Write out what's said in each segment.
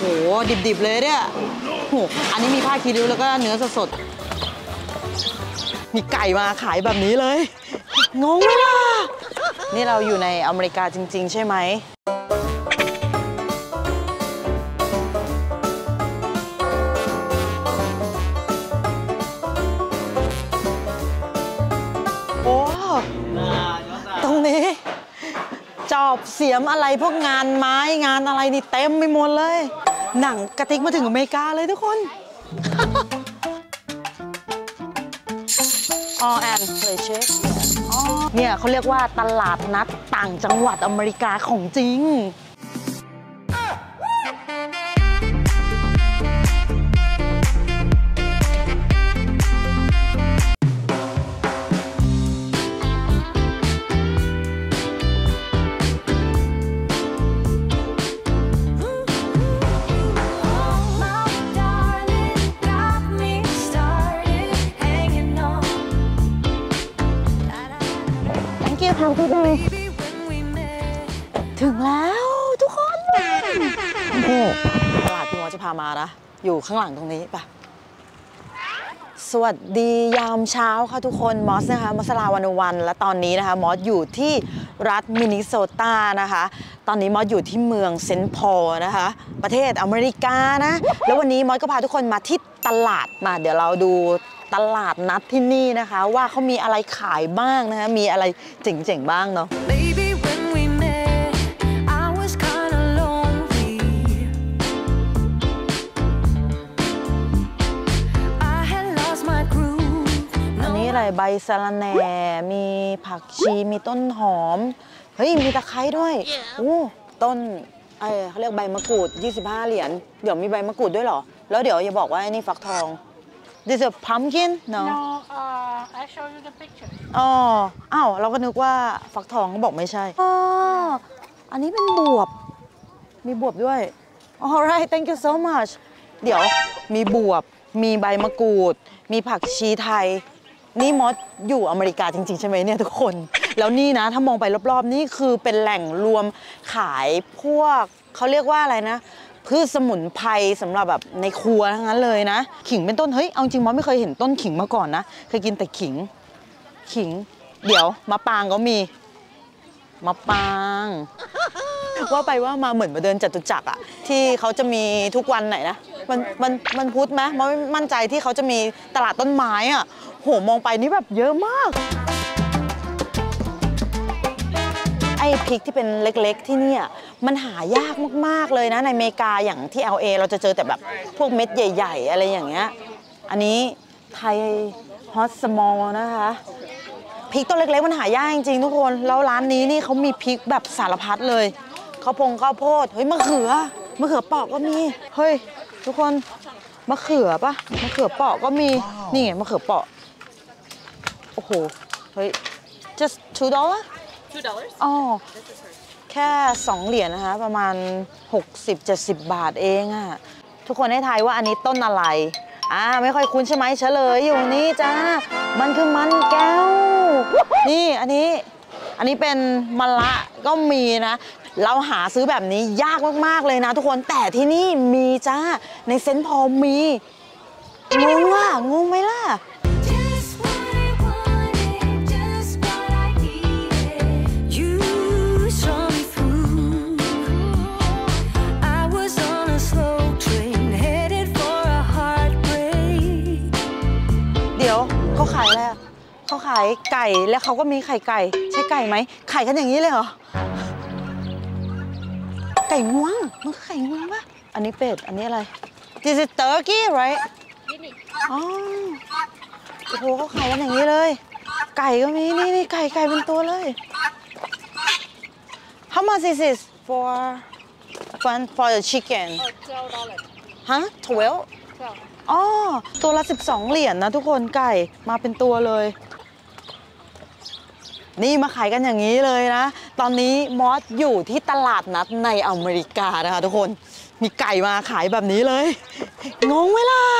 หดิบๆเลยเนี่ยโหอันนี้มีผ้าคีริ้วแล้วก็เนื้อสดๆมีไก่มาขายแบบนี้เลยงงไหมล่ะนี่เราอยู่ในอเมริกาจริงๆใช่ไหมโอ้ตรงนี้จอบเสียมอะไรพวกงานไม้งานอะไรนี่เต็มไปหมดเลยหนังกระติกมาถึงอเมริกาเลยทุกคนแอนเลยเช็คเนี่ยเขาเรียกว่าตลาดนัดต่างจังหวัดอเมริกาของจริงถึงแล้วทุกคนโอ้โหตลาดที่มอจะพามานะอยู่ข้างหลังตรงนี้ป่ะสวัสดียามเช้าค่ะทุกคนมอสนะคะมอสลาวันวันและตอนนี้นะคะมอสอยู่ที่รัฐมินนิโซตานะคะตอนนี้มอสอยู่ที่เมืองเซนต์พอลนะคะประเทศอเมริกานะแล้ววันนี้มอสก็พาทุกคนมาที่ตลาดมาเดี๋ยวเราดูตลาดนัดที่นี่นะคะว่าเขามีอะไรขายบ้างนะคะมีอะไรเจ๋งๆบ้างเนาะอะไรใบสะระแหน่มีผักชีมีต้นหอมเฮ้ยมีตะไคร้ด้วยต้นเขาเรียกใบมะกรูด25 เหรียญเดี๋ยวมีใบมะกรูดด้วยเหรอแล้วเดี๋ยวอย่าบอกว่านี่ฟักทอง This is a pumpkin no I show you the picture อ้าวเราก็นึกว่าฟักทองเขาบอกไม่ใช่อันนี้เป็นบวบมีบวบด้วย alright thank you so much เดี๋ยวมีบวบมีใบมะกรูดมีผักชีไทยนี่มอสอยู่อเมริกาจริงๆใช่ไหมเนี่ยทุกคนแล้วนี่นะถ้ามองไปรอบๆนี่คือเป็นแหล่งรวมขายพวกเขาเรียกว่าอะไรนะพืชสมุนไพรสำหรับแบบในครัวทั้งนั้นเลยนะขิงเป็นต้นเฮ้ยเอาจริงมอสไม่เคยเห็นต้นขิงมาก่อนนะเคยกินแต่ขิงเดี๋ยวมะปรางก็มีมะปรางว่าไปว่ามาเหมือนมาเดินจตุจักรอะที่เขาจะมีทุกวันไหนนะมันพุธไหมมอสไม่มั่นใจที่เขาจะมีตลาดต้นไม้อะโหมองไปนี่แบบเยอะมากไอ้พริกที่เป็นเล็กๆที่นี่มันหายากมากๆเลยนะในอเมริกาอย่างที่ LA เราจะเจอแต่แบบพวกเม็ดใหญ่ๆอะไรอย่างเงี้ยอันนี้ไทยฮอตสมอลนะคะพริกต้นเล็กๆมันหายากจริงๆทุกคนแล้วร้านนี้นี่เขามีพริกแบบสารพัดเลยข้าวโพดเฮ้ยมะเขือเปาะก็มีเฮ้ยทุกคนมะเขือปะมะเขือเปาะก็มีนี่ไงมะเขือเปาะโอ้โหเฮ้ย just $2 อ๋อแค่2 เหรียญนะคะประมาณ60-70 บาทเองอะทุกคนให้ทายว่าอันนี้ต้นอะไรไม่ค่อยคุ้นใช่ไหมเฉลยอยู่นี่จ้ามันคือมันแก้วนี่อันนี้เป็นมะละก็มีนะเราหาซื้อแบบนี้ยากมากๆเลยนะทุกคนแต่ที่นี่มีจ้าในเซนต์พอลมีงงไหมล่ะเขาขายอะไรเขาขายไก่แล้วเขาก็มีไข่ไก่ใช่ไก่ไหมไข่กันอย่างนี้เลยเหรอไก่งวงมันคือไข่งวงปะอันนี้เป็ดอันนี้อะไร This is turkey right อ๋อโอ้โหเขาขายกันอย่างนี้เลยไก่ก็มีนี่ไก่เป็นตัวเลย How much is this for the chicken $12 ฮะ 12ตัวละ12 เหรียญนะทุกคนไก่มาเป็นตัวเลยนี่มาขายกันอย่างนี้เลยนะตอนนี้มอสอยู่ที่ตลาดนัดในอเมริกานะคะทุกคนมีไก่มาขายแบบนี้เลยงงไหมล่ะ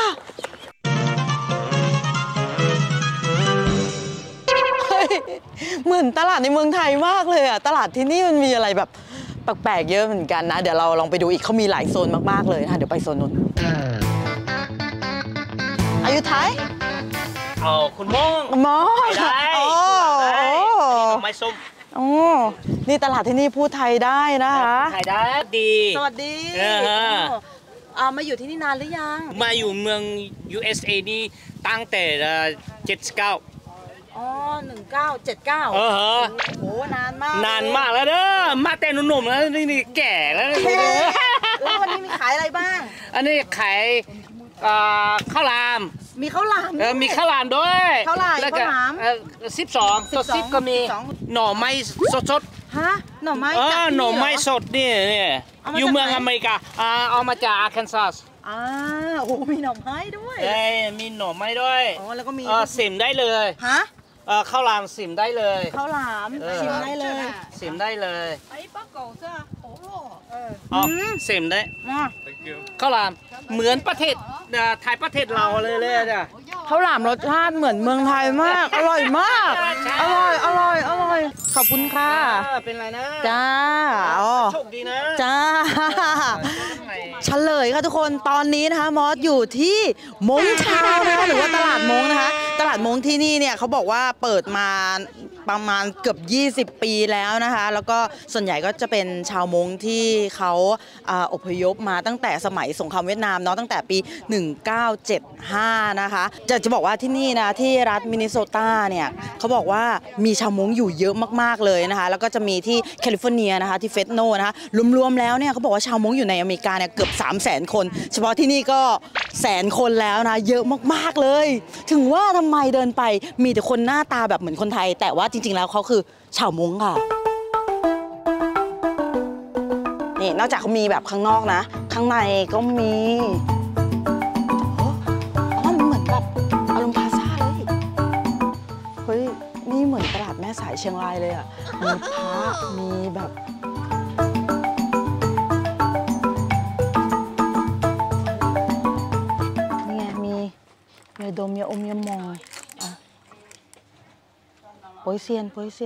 เหมือนตลาดในเมืองไทยมากเลยอะตลาดที่นี่มันมีอะไรแบบแปลกๆเยอะเหมือนกันนะเดี๋ยวเราลองไปดูอีกเขามีหลายโซนมากๆเลยนะคะเดี๋ยวไปโซนนู้นอายุไทยคุณมงได้โอ้ไม้ส้มโอ้นี่ตลาดที่นี่พูดไทยได้นะคะไทยได้ดีสวัสดีมาอยู่ที่นี่นานหรือยังมาอยู่เมือง USA นี่ตั้งแต่79 อ๋อ1979 โอ้โหนานมากแล้วเด้อมาแต่หนุ่มๆแล้วนี่แก่แล้วแล้ววันนี้มีขายอะไรบ้างอันนี้ขายข้าวหลามมีข้าวหลามมีข้าวหลามด้วยข้าวหลาม 12ตัว10ก็มีหน่อไม้สดฮะหน่อไม้หน่อไม้สดนี่อยู่เมืองอเมริกาเอามาจากอาร์เคนซัสโอ้มีหน่อไม้ด้วยมีหน่อไม้ด้วยแล้วก็มีสิมได้เลยฮะข้าวหลามสิมได้เลยข้าวหลามชิมได้เลยสิมได้เลยไอ้ป้าเก่าซะโอ้โหสิมได้ข้าวหลามเหมือนประเทศไทยประเทศเราเลยจ้ะข้าวหลามรสชาติเหมือนเมืองไทยมากอร่อยมากอร่อยขอบคุณค่ะเป็นไรนะจ้าโชคดีนะจ้าเฉลยค่ะทุกคนตอนนี้นะคะมอสอยู่ที่มงชาวนะคะหรือว่าตลาดมงนะคะตลาดมงที่นี่เนี่ยเขาบอกว่าเปิดมาประมาณเกือบ20 ปีแล้วนะคะแล้วก็ส่วนใหญ่ก็จะเป็นชาวมงที่เขาอพยพมาตั้งแต่สมัยสงครามเวียดนามเนาะตั้งแต่ปี1975นะคะจะบอกว่าที่นี่นะที่รัฐมินนิโซตาเนี่ยเขาบอกว่ามีชาวมงอยู่เยอะมากๆเลยนะคะแล้วก็จะมีที่แคลิฟอร์เนียนะคะที่เฟสโนนะคะรวมๆแล้วเนี่ยเขาบอกว่าชาวมงอยู่ในอเมริกาเนี่ยเกือบ300,000 คนเฉพาะที่นี่ก็100,000 คนแล้วนะเยอะมากๆเลยถึงว่าทำไมเดินไปมีแต่คนหน้าตาแบบเหมือนคนไทยแต่ว่าจริงๆแล้วเขาคือชาวมงค่ะนี่นอกจากเขามีแบบข้างนอกนะข้างในก็มีมันเหมือนแบบอารมณ์พลาซ่าเลยเฮ้ยนี่เหมือนตลาดแม่สายเชียงรายเลยอ่ะมีพระมีแบบนี่ไงมียาดมยาอมยามองโปยเซียน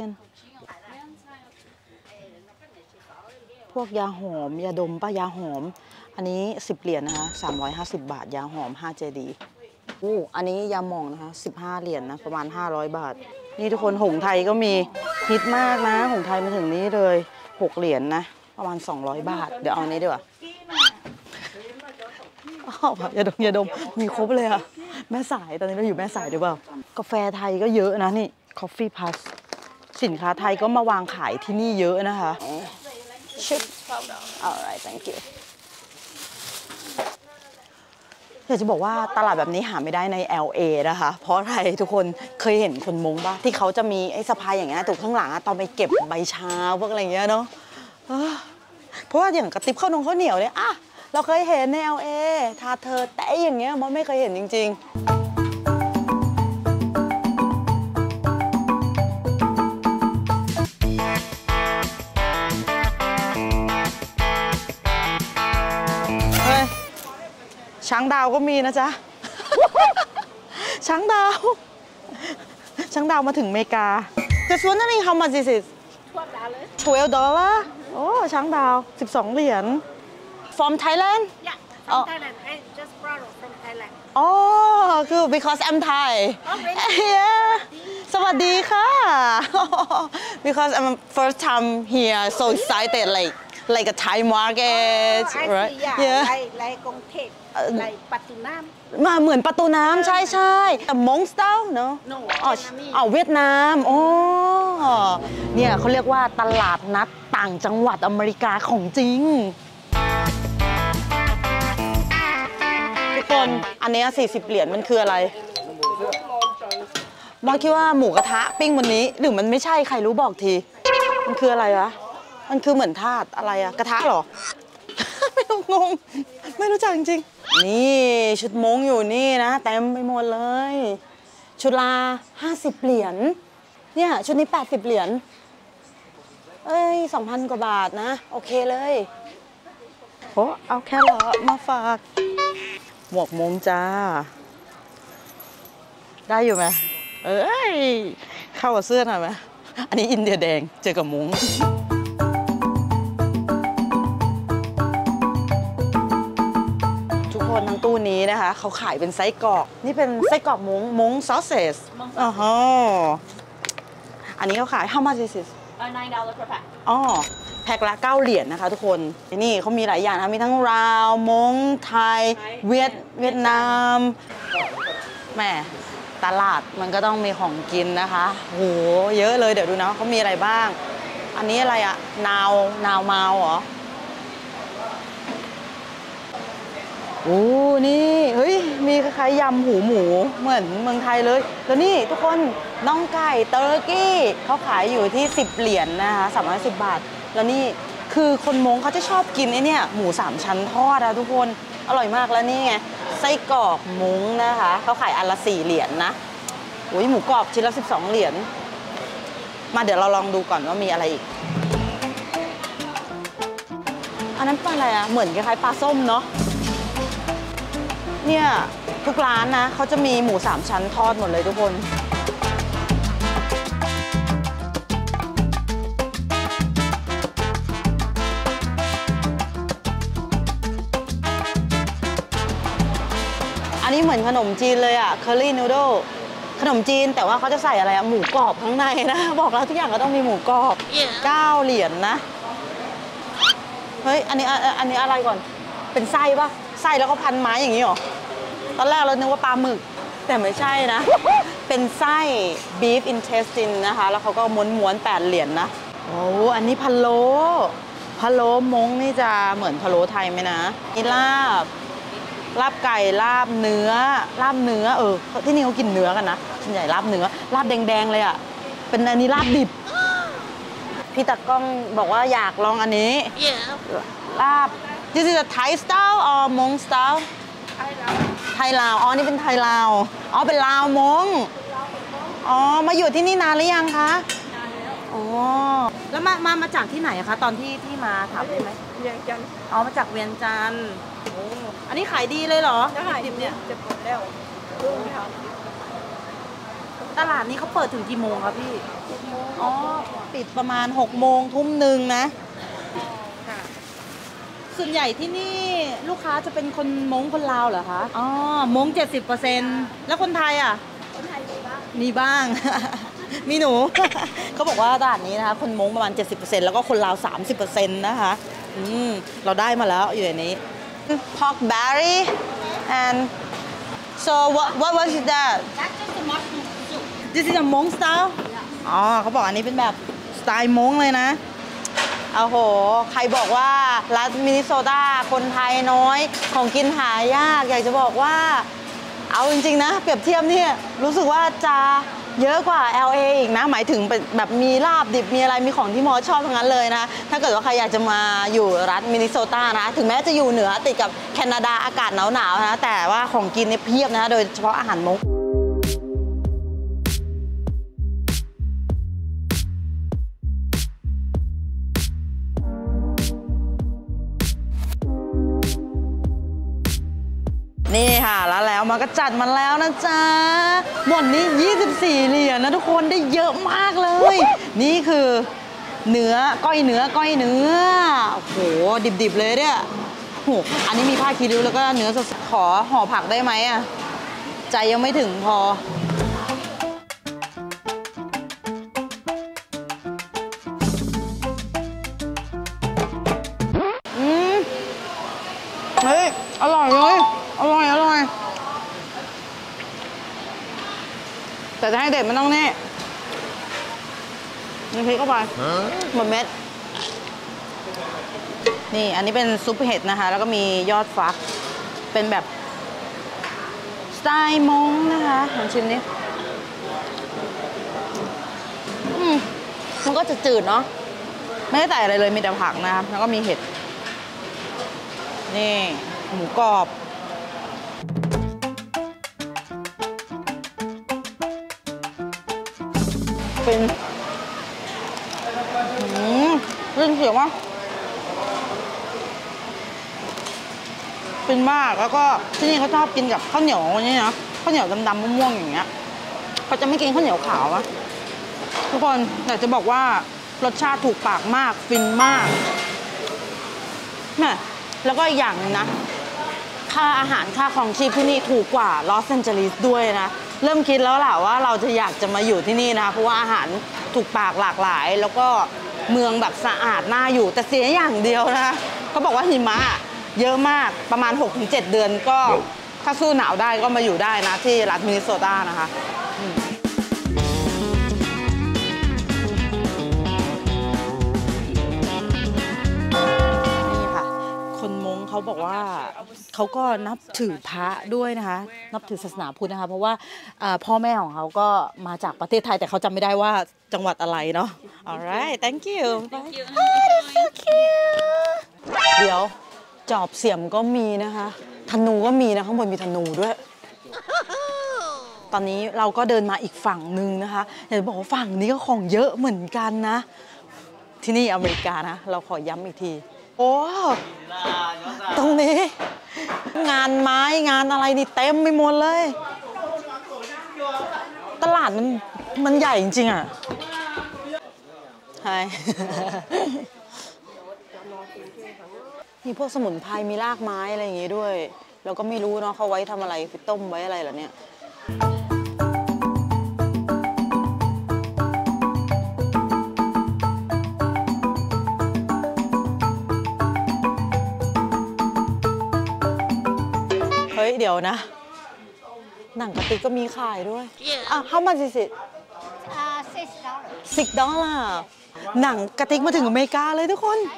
พวกยาหอมยาดมป้ายาหอมอันนี้10 เหรียญนะคะ350 บาทยาหอม5 JD อันนี้ยาหม่องนะคะ15 เหรียญนะประมาณ500 บาทนี่ทุกคนหงไทยก็มีฮิตมากนะหงไทยมาถึงนี้เลย6 เหรียญนะประมาณ200 บาทเดี๋ยวเอาอันนี้ดีกว่ายาดมมีครบเลยอะแม่สายตอนนี้เราอยู่แม่สายหรือเปล่ากาแฟไทยก็เยอะนะนี่ Coffee Plus สินค้าไทยก็มาวางขายที่นี่เยอะนะคะชิป alright thank you อยากจะบอกว่าตลาดแบบนี้หาไม่ได้ใน LA นะคะเพราะอะไรทุกคนเคยเห็นคนมงป่ะที่เขาจะมีไอ้สะพายอย่างเงี้ยถูกข้างหลังตอนไปเก็บใบชาพวกอะไรเงี้ยเนาะเพราะว่าอย่างกระติบข้าวเหนียวเนี่ยเราเคยเห็นใน LA ทาเธอแต่อย่างเงี้ยมันไม่เคยเห็นจริงๆช้างดาวก็มีนะจ๊ะ ช้างดาวมาถึงอเมริกา Just wondering how much is it? $12 โอ้ช้างดาว12 เหรียญ From Thailand? Yeah, from Thailand. I just brought it from Thailand. Oh, good because I'm Thai. Yeah. สวัสดีค่ะ Because I'm first time here, so excited like a Thai market, right? Yeah. Like กรุงเทพlike ประตูน้ำมาเหมือนประตูน้ำใช่แต่มงสไตล์เนาะเวียดนามเนี่ยเขาเรียกว่าตลาดนัดต่างจังหวัดอเมริกาของจริงทุกคนอันนี้40 เหรียญมันคืออะไรมอสคิดว่าหมูกระทะปิ้งวันนี้หรือมันไม่ใช่ใครรู้บอกทีมันคืออะไรวะมันคือเหมือนทาสอะไรอะกระทะหรอ ไม่รู้งงไม่รู้จักจริงๆนี่ชุดมงอยู่นี่นะเต็มไปหมดเลยชุดละ50 เหรียญเนี่ยชุดนี้80 เหรียญ2,000 กว่าบาทนะโอเคเลยโอ้เอาแค่ละมาฝากหมวกมงจ้าได้อยู่ไหมเข้ากับเสื้อหน่อยไหมอันนี้อินเดียแดงเจอกับมงคนทั้งตู้นี้นะคะเขาขายเป็นไส้กรอกนี่เป็นไส้กรอกม้งซอสเซสอ๋อฮะอันนี้เขาขาย how much is this $9 per pack อ๋อแพ็คละ9 เหรียญนะคะทุกคนนี่เขามีหลายอย่างนะมีทั้งลาวม้งไทยเวียดนามแหมตลาดมันก็ต้องมีของกินนะคะโหเยอะเลยเดี๋ยวดูนะเขามีอะไรบ้างอันนี้อะไรอะนาวมาวเหรอโอ้นี่เฮ้ยมีคล้ายๆยำหูหมูเหมือนเมืองไทยเลยแล้วนี่ทุกคนน่องไก่เตอร์กี้เขาขายอยู่ที่10 เหรียญนะคะ310 บาทแล้วนี่คือคนมงเขาจะชอบกินไอ้เนี่ยหมู3 ชั้นทอดอะทุกคนอร่อยมากแล้วนี่ไงไส้กรอกมงนะคะเขาขายอันละ4 เหรียญนะโอ้ยหมูกรอบชิ้นละ12 เหรียญมาเดี๋ยวเราลองดูก่อนว่ามีอะไรอีกอันนั้นปลาอะไรอะเหมือนคล้ายๆปลาส้มเนาะเนี่ยทุกร้านนะเขาจะมีหมู3 ชั้นทอดหมดเลยทุกคนอันนี้เหมือนขนมจีนเลยอะเคอรี่นูโดขนมจีนแต่ว่าเขาจะใส่อะไรอะหมูกรอบข้างในนะบอกแล้วทุกอย่างก็ต้องมีหมูกรอบ9 เหรียญนะเฮ้ยอันนี้อะไรก่อนเป็นไส้ปะไส้แล้วก็พันไม้อย่างนี้หรอตอนแรกเรานึกว่าปลาหมึกแต่ไม่ใช่นะเป็นไส้ beef intestine นะคะแล้วเขาก็ม้วน8 เหรียญนะโอ้อันนี้พะโล้มงนี่จะเหมือนพะโล้ไทยไหมนะนี่ลาบไก่ลาบเนื้อที่นี่เขากินเนื้อกันนะส่วนใหญ่ลาบเนื้อลาบแดงๆเลยอ่ะเป็นอันนี้ลาบดิบพี่ตากล้องบอกว่าอยากลองอันนี้ลาบ This is a Thai style or Hmong style ไทยลาวอ๋อนี่เป็นไทยลาวอ๋อเป็นลาวมงอ๋อมาอยู่ที่นี่นานหรือยังคะนานแล้วอ๋อแล้วมาจากที่ไหนคะตอนที่มาถามได้ไหมเวียงจันทร์อ๋อมาจากเวียงจันทร์โอ้อันนี้ขายดีเลยเหรอได้ดิบเนี่ยจะหมดแล้วตลาดนี้เขาเปิดถึงกี่โมงคะพี่อ๋อปิดประมาณ6 โมงทุ่ม 1นะส่วนใหญ่ที่นี่ลูกค้าจะเป็นคนม้งคนลาวเหรอคะอ๋อม้ง 70%แล้วคนไทยอ่ะคนไทยมีบ้าง มีหนู เขาบอกว่าตลาดนี้นะคะคนม้งประมาณ 70% แล้วก็คนลาว 30% นะคะเราได้มาแล้วอยู่ในนี้ pork belly and so what was that That's just a mushroom soup this is a Hmong style อ๋อเขาบอกอันนี้เป็นแบบสไตล์ม้งเลยนะโอ้โหใครบอกว่ารัฐมินนิโซตาคนไทยน้อยของกินหายากอยากจะบอกว่าเอาจริงๆนะเปรียบเทียบเนี่ยรู้สึกว่าจะเยอะกว่า LA อีกนะหมายถึงแบบมีลาบดิบมีอะไรมีของที่มอชอบทั้งนั้นเลยนะถ้าเกิดว่าใครอยากจะมาอยู่รัฐมินนิโซตานะถึงแม้จะอยู่เหนือติดกับแคนาดาอากาศหนาวๆนะแต่ว่าของกินเนี่ยเพียบนะโดยเฉพาะอาหารมงนี่ค่ะแล้วมันก็จัดมาแล้วนะจ๊ะหมดนี้24 เหรียญนะทุกคนได้เยอะมากเลยนี่คือเนื้อก้อยเนื้อโอ้โหดิบๆเลยเนี่ยโหอันนี้มีผ้าคีริ้วแล้วก็เนื้อสดขอห่อผักได้ไหมอะใจยังไม่ถึงพอเฮ้ยอร่อยเลยอร่อยแต่จะให้เด็ดมันต้องนี่มีพริกเข้าไปหมดเม็ดนี่อันนี้เป็นซุปเห็ดนะคะแล้วก็มียอดฟักเป็นแบบสไตล์มงนะคะลองชิมนี้มันก็จะจืดเนาะไม่ได้ใส่อะไรเลยมีแต่ผักนะคะแล้วก็มีเห็ดนี่หมูกรอบเป็นเรื่องเสียงว่าเป็นมากแล้วก็ที่นี่เขาชอบกินกับข้าวเหนียวนี่นะข้าวเหนียวดำๆม่วงๆอย่างเงี้ยเขาจะไม่กินข้าวเหนียวขาวนะทุกคนอยากจะบอกว่ารสชาติถูกปากมากฟินมากแม่แล้วก็อีกอย่างนึงนะขค่าอาหารค่าของชีพที่นี่ถูกกว่าลอสแอนเจลิสด้วยนะเริ่มคิดแล้วแหละว่าเราจะอยากจะมาอยู่ที่นี่นะเพราะว่าอาหารถูกปากหลากหลายแล้วก็เมืองแบบสะอาดน่าอยู่แต่เสียอย่างเดียวนะเขาบอกว่าหิมะเยอะมากประมาณ 6-7 เดือนก็ถ้าสู้หนาวได้ก็มาอยู่ได้นะที่รัฐมินนิโซตานะคะนี่ค่ะคนมงเขาบอกว่าเขาก็นับถือพระด้วยนะคะนับถือศาสนาพุทธนะคะเพราะว่าพ่อแม่ของเขาก็มาจากประเทศไทยแต่เขาจำไม่ได้ว่าจังหวัดอะไรเนาะ alright thank you so cute เดี๋ยวจอบเสียมก็มีนะคะธนูก็มีนะข้างบนมีธนูด้วยตอนนี้เราก็เดินมาอีกฝั่งหนึ่งนะคะอยากจะบอกว่าฝั่งนี้ก็ของเยอะเหมือนกันนะที่นี่อเมริกานะเราขอย้ำอีกทีโอ้ตรงนี้งานไม้งานอะไรนี่เต็มไปหมดเลยตลาดมันใหญ่จริงๆอ่ะใช่มีพวกสมุนไพรมีรากไม้อะไรอย่างงี้ด้วยเราก็ไม่รู้เนาะเขาไว้ทำอะไรไปต้มไว้อะไรเหรอเนี่ยเฮ้ยเดี๋ยวนะหนังกะติกก็มีขายด้วยhow much is it $6 หนังกะติกมาถึงอเมริกาเลยทุกคน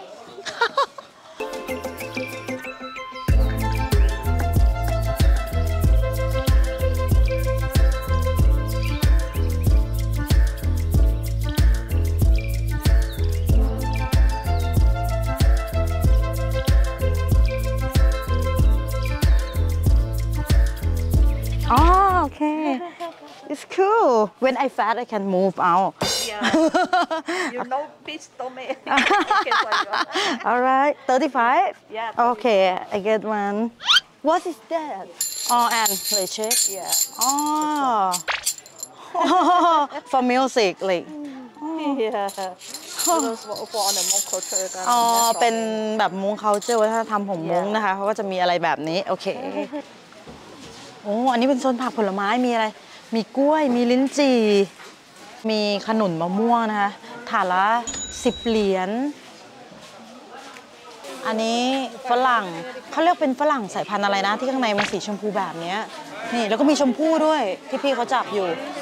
Oh, okay. It's cool. When I fat, I can move out. Yeah. You know, please don't make it. All right, 35? Yeah. Okay, I get one. What is that? Oh, and let's check. Yeah. Oh. For music, like. Yeah. For the Hmong culture. อ๋อ เป็นแบบม้ง culture วัฒนธรรมของม้งนะคะเขาก็จะมีอะไรแบบนี้ โอเค โอ้ อันนี้เป็นโซนผักผลไม้มีอะไร มีกล้วย มีลิ้นจี่ มีขนุนมะม่วงนะคะ ถาดละ10 เหรียญ อันนี้ฝรั่งเขาเรียกเป็นฝรั่งสายพันธุ์อะไรนะ ที่ข้างในมันสีชมพูแบบนี้ นี่แล้วก็มีชมพู่ด้วยที่พี่เขาจับอยู่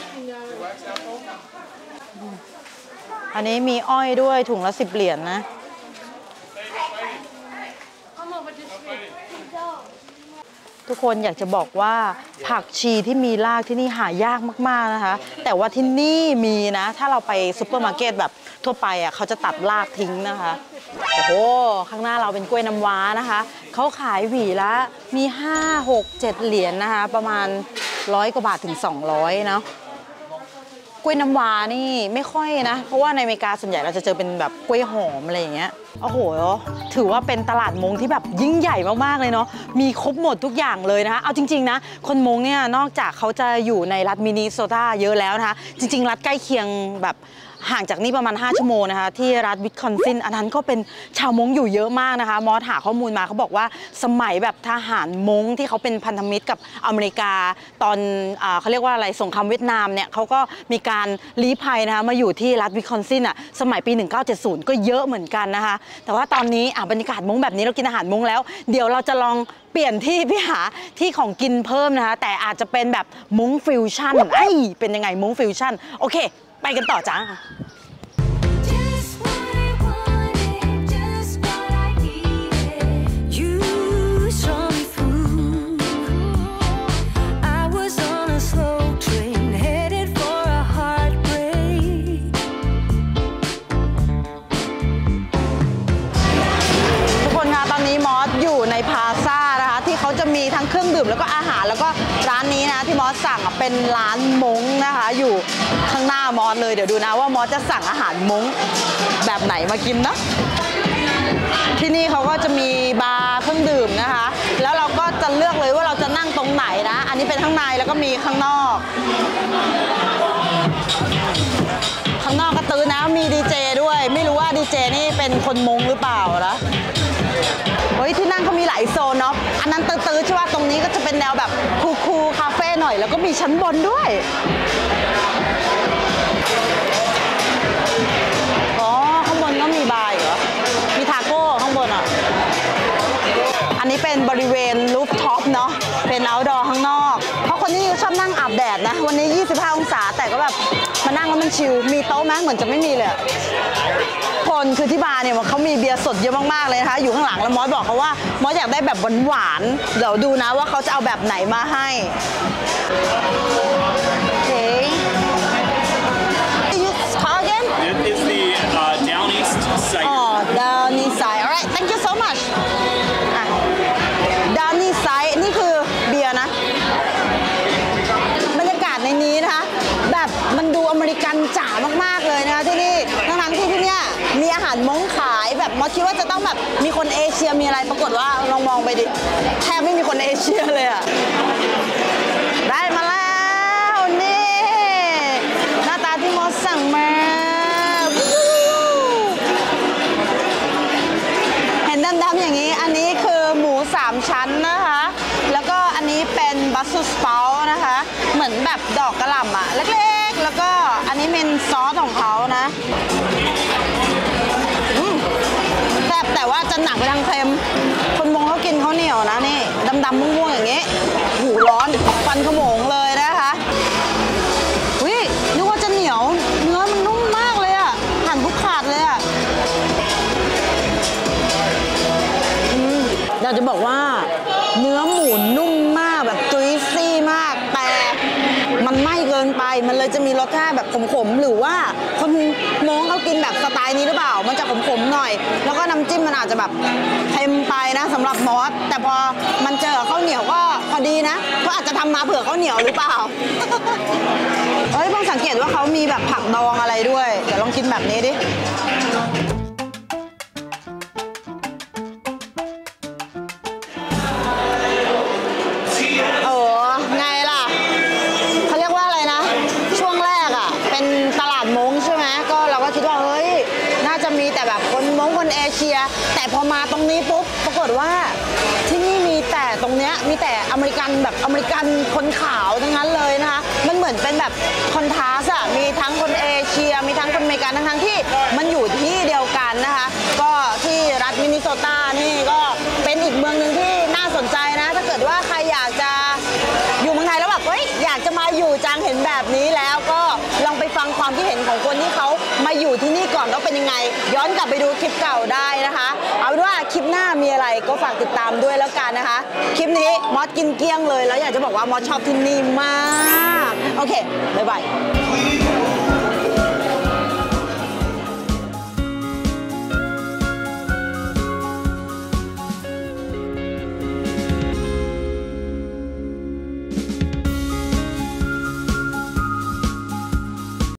อันนี้มีอ้อยด้วยถุงละ10 เหรียญนะ ทุกคนอยากจะบอกว่าผักชีที่มีรากที่นี่หายากมากๆนะคะแต่ว่าที่นี่มีนะถ้าเราไปซุปเปอร์มาร์เก็ตแบบทั่วไปอ่ะเขาจะตัดรากทิ้งนะคะโอ้โหข้างหน้าเราเป็นกล้วยน้ำว้านะคะเขาขายหวีละมี5 6 7 เหรียญนะคะประมาณ100 กว่าบาทถึง200เนาะกล้วยน้ำว้านี่ไม่ค่อยนะเพราะว่าในอเมริกาส่วนใหญ่เราจะเจอเป็นแบบกล้วยหอมอะไรอย่างเงี้ยโอ้โหถือว่าเป็นตลาดม้งที่แบบยิ่งใหญ่มากๆเลยเนาะมีครบหมดทุกอย่างเลยนะคะเอาจริงๆนะคนม้งเนี่ยนอกจากเขาจะอยู่ในรัฐมินนิโซตาเยอะแล้วนะคะจริงๆรัฐใกล้เคียงแบบห่างจากนี่ประมาณ5 ชั่วโมงนะคะที่รัฐวิสคอนซินอันนั้นก็เป็นชาวม้งอยู่เยอะมากนะคะมอสหาข้อมูลมาเขาบอกว่าสมัยแบบทหารม้งที่เขาเป็นพันธมิตรกับอเมริกาตอนเขาเรียกว่าอะไรสงครามเวียดนามเนี่ยเขาก็มีการลี้ภัยนะคะมาอยู่ที่รัฐวิสคอนซินอ่ะสมัยปี1970ก็เยอะเหมือนกันนะคะแต่ว่าตอนนี้บรรยากาศม้งแบบนี้เรากินอาหารม้งแล้วเดี๋ยวเราจะลองเปลี่ยนที่พี่หาที่ของกินเพิ่มนะคะแต่อาจจะเป็นแบบม้งฟิวชั่นเป็นยังไงม้งฟิวชั่นโอเคไปกันต่อจ้าในพาซ่านะคะที่เขาจะมีทั้งเครื่องดื่มแล้วก็อาหารแล้วก็ร้านนี้นะที่มอสสั่งเป็นร้านม้งนะคะอยู่ข้างหน้ามอสเลยเดี๋ยวดูนะว่ามอสจะสั่งอาหารม้งแบบไหนมากินนะที่นี่เขาก็จะมีบาร์เครื่องดื่มนะคะแล้วเราก็จะเลือกเลยว่าเราจะนั่งตรงไหนนะอันนี้เป็นข้างในแล้วก็มีข้างนอกก็ตื้อนะมีดีเจด้วยไม่รู้ว่าดีเจนี่เป็นคนม้งหรือเปล่านะเฮ้ยที่นั่งเขามีหลายโซนเนาะอันนั้นตื้อๆใช่ป่ะตรงนี้ก็จะเป็นแนวแบบคูลๆคาเฟ่หน่อยแล้วก็มีชั้นบนด้วยอ๋อข้างบนก็มีบาร์เหรอมีทาโก้ข้างบนอ่ะอันนี้เป็นบริเวณรูฟท็อปเนาะเป็นเอาท์ดอร์ข้างนอกเพราะคนที่ชอบนั่งอาบแดดนะวันนี้25 องศาแต่ก็แบบมานั่งแล้วมันชิลมีโต๊ะไหมเหมือนจะไม่มีเลยคนคือที่บาร์เนี่ยเขามีเบียร์สดเยอะมากๆเลยนะคะอยู่ข้างหลังแล้วมอสบอกเขาว่ามอสอยากได้แบบหวานๆเดี๋ยวดูนะว่าเขาจะเอาแบบไหนมาให้โอเค You call again? It's the Down East site. Oh, down east side. Alright, thank you so much. Down east side นี่คือเบียร์นะบรรยากาศในนี้นะคะแบบมันดูอเมริกันจ๋ามากๆเลยนะคะที่นี่ทั้งที่ที่เนี่ยมีอาหารม้งขายแบบมอคิดว่าจะต้องแบบมีคนเอเชียมีอะไรปรากฏว่าลองมองไปดิแทบไม่มีคนเอเชียเลยอะได้มาแล้วนี่หน้าตาที่มอสสั่งมาเห็นดำๆอย่างนี้อันนี้คือหมู3 ชั้นนะคะแล้วก็อันนี้เป็นบัสซูสเปานะคะเหมือนแบบดอกกระหล่ำอะเล็กๆแล้วก็อันนี้เป็นซอสของเขานะแซ่บแต่ว่าจะหนักไปทางเค็มคนมงเขากินข้าวเหนียวนะนี่ดำๆม่วงๆอย่างนี้หูร้อนฟันขโมงเลยนะคะวินึกว่าจะเหนียวเนื้อมันนุ่มมากเลยอะหั่นทุกขาดเลยอะอยากจะบอกว่าเนื้อหมูนุ่มมากแบบจุยซี่มากแต่มันไม่เกินไปมันเลยจะมีรสชาติแบบขมๆหรือว่าคนมงเขากินแบบสไตล์นี้หรือเปล่ามันจะขมๆหน่อยแล้วก็น้ำจิ้มมันอาจจะแบบเค็มไปนะสำหรับมอสแต่พอมันเจอข้าวเหนียวก็พอดีนะเขาอาจจะทำมาเผื่อข้าวเหนียวหรือเปล่า เฮ้ยเพิ่งสังเกตว่าเขามีแบบผักดองอะไรด้วยเดี๋ยวลองกินแบบนี้ดิไงล่ะเขาเรียกว่าอะไรนะช่วงแรกอ่ะเป็นตลาดม้งใช่ไหมก็เราก็คิดว่าเฮ้ยน่าจะมีแต่แบบคนม้งคนเอเชียแต่พอมาตรงนี้ปุ๊บปรากฏว่าที่นี่มีแต่ตรงเนี้ยมีแต่อเมริกันแบบอเมริกันคนขาวทั้งนั้นเลยนะคะมันเหมือนเป็นแบบคอนทราสต์อ่ะมีทั้งคนเอเชียมีทั้งคนอเมริกันทั้งที่มันอยู่ที่เดียวกันนะคะก็ที่รัฐมินนิโซตานี่ก็เป็นอีกเมืองหนึ่งที่น่าสนใจนะถ้าเกิดว่าใครอยากจะอยู่เมืองไทยแล้วแบบเฮ้ยอยากจะมาอยู่จังเห็นแบบนี้แล้วก็ลองไปฟังความคิดเห็นของคนที่เขามาอยู่ที่นี่ก่อนว่าเป็นยังไงย้อนกลับไปดูคลิปเก่าได้นะคะเอาเป็นว่าคลิปหน้ามีอะไรก็ฝากติดตามด้วยแล้วกันนะคะคลิปนี้มอสกินเกลี้ยงเลยแล้วอยากจะบอกว่ามอสชอบที่นี่มากโอเคบ๊ายบาย